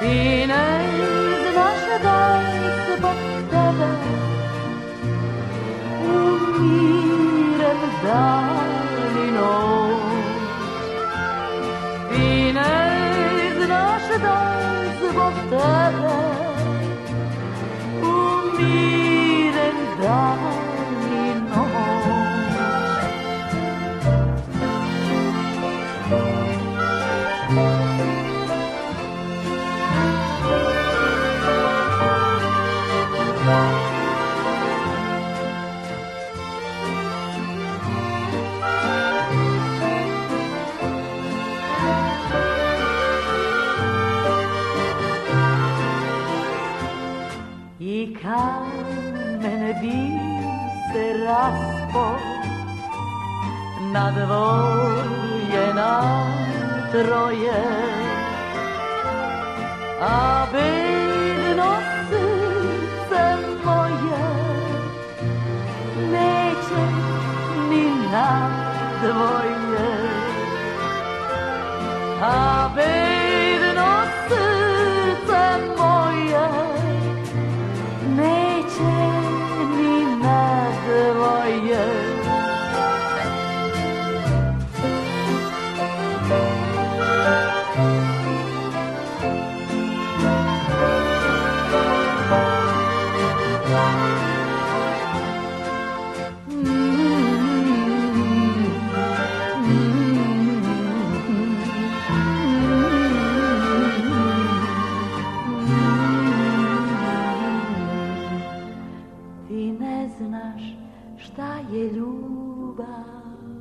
Ti ne znaš da zbog tebe umirem dan i noć. Ti ne znaš da zbog tebe umirem dan i noć. I kamen bi se raspo na dvoje, na troje, a bedno srce moje neće ni na dvoje, a bedno srce moje neće ni na dvoje. Ti ne znaš šta je ljubav,